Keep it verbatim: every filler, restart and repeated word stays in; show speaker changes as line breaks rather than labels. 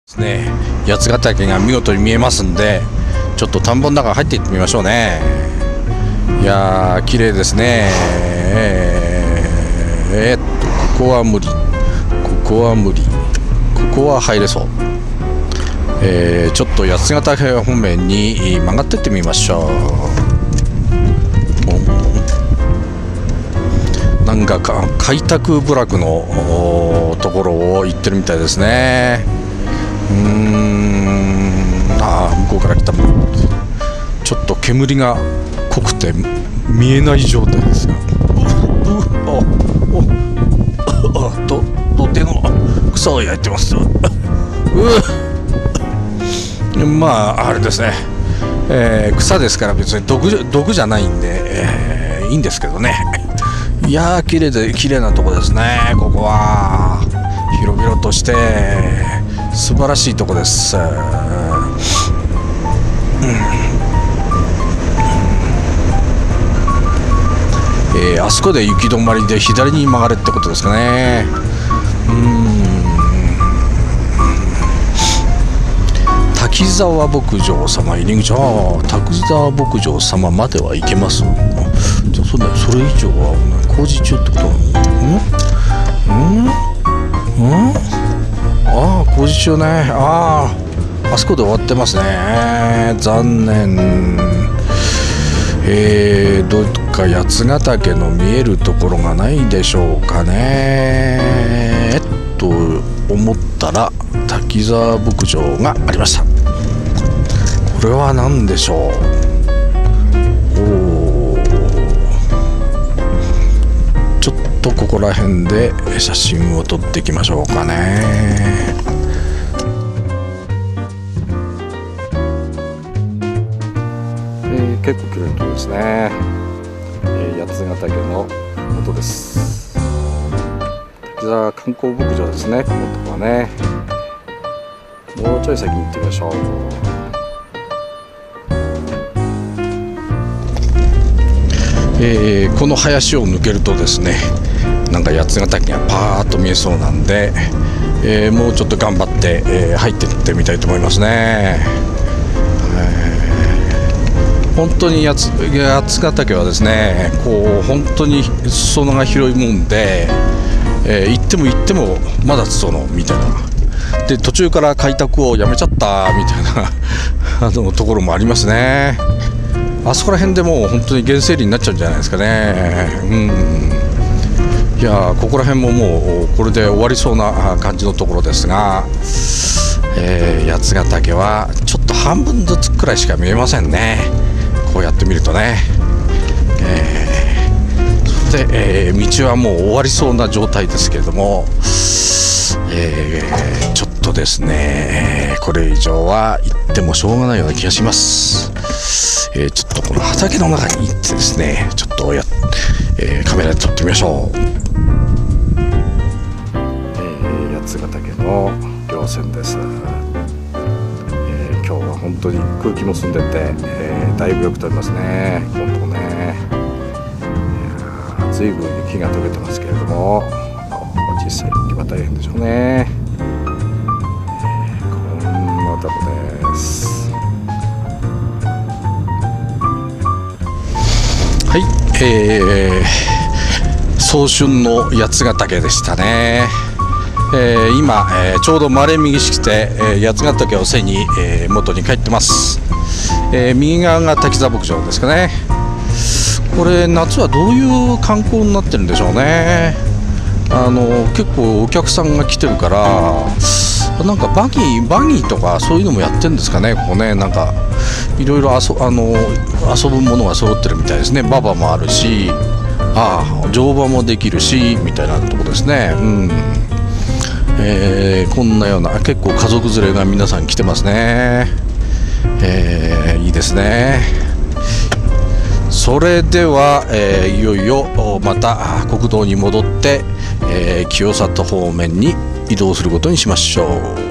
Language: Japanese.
ですね、八ヶ岳が見事に見えますんで、ちょっと田んぼの中入っていってみましょうね。いやー綺麗ですね。えー、っとここは無理、ここは無理、ここは入れそう。えー、ちょっと八ヶ岳方面に曲がってってみましょう。なんか開拓部落のところを行ってるみたいですね。うーん、ああ向こうから来た。ちょっと煙が濃くて見えない状態ですが、うおおと土手の草を焼いてます。うまああれですね、えー、草ですから別に毒毒じゃないんで、えー、いいんですけどね。いやー綺麗で綺麗なとこですね。ここは広々として素晴らしいとこです。うん、えー、あそこで行き止まりで左に曲がれってことですかね。うーん、滝沢牧場様入り口、ああ滝沢牧場様までは行けます。じゃあそれそれ以上は工事中ってことなの？うんうんうん、ああ工事中ね。あああそこで終わってますね。残念。えー、どっか八ヶ岳の見えるところがないでしょうかね。えっと思ったら滝沢牧場がありました。これは何でしょう。おー、ちょっとここら辺で写真を撮っていきましょうかね。えー、結構綺麗なところですね。えー、八ヶ岳の元です。滝沢観光牧場ですね。このとこはね。もうちょい先に行ってみましょう。えー、この林を抜けるとですね、なんか八ヶ岳がパーッと見えそうなんで、えー、もうちょっと頑張って、えー、入っていってみたいと思いますね。えー、本当に八ヶ岳はですね、こう本当に裾野が広いもんで、えー、行っても行ってもまだ裾野みたいな。で途中から開拓をやめちゃったみたいなあのところもありますね。あそこら辺でもう本当に原生林になっちゃうんじゃないですかね。うん、いやここら辺ももうこれで終わりそうな感じのところですが、えー、八ヶ岳はちょっと半分ずつくらいしか見えませんね。こうやって見るとね、えー、それで、えー、道はもう終わりそうな状態ですけれども、えー、ちょっとですねこれ以上は行ってもしょうがないような気がします。えー、ちょっとこの畑の中に行ってですね、ちょっとや、えー、カメラで撮ってみましょう。えー、八ヶ岳の稜線です。えー、今日は本当に空気も澄んでて、えー、だいぶよく撮れますね。このとこね、ずいぶん雪が溶けてますけれども、実際雪は大変でしょうね。えー、こんなとこです。はい、えー、早春の八ヶ岳でしたね。えー、今、えー、ちょうど丸右して、えー、八ヶ岳を背に、えー、元に帰ってます。えー、右側が滝沢牧場ですかね。これ夏はどういう観光になってるんでしょうね。あの結構お客さんが来てるから、なんかバギーバギーとかそういうのもやってるんですかね。ここね、なんかいろいろあそあの遊ぶものが揃ってるみたいですね。馬場もあるし、ああ乗馬もできるしみたいなとこですね。うん、えー、こんなような結構家族連れが皆さん来てますね。えー、いいですね。それでは、えー、いよいよまた国道に戻って、えー、清里方面に移動することにしましょう。